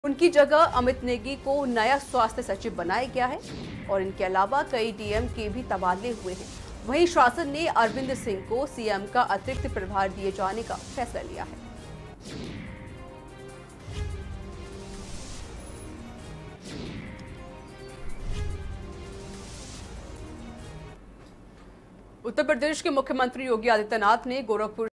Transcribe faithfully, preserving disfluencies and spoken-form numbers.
उनकी जगह अमित नेगी को नया स्वास्थ्य सचिव बनाया गया है और इनके अलावा कई डीएम के भी तबादले हुए हैं। वहीं शासन ने अरविंद सिंह को सीएम का अतिरिक्त प्रभार दिए जाने का फैसला लिया है। उत्तर प्रदेश के मुख्यमंत्री योगी आदित्यनाथ ने गोरखपुर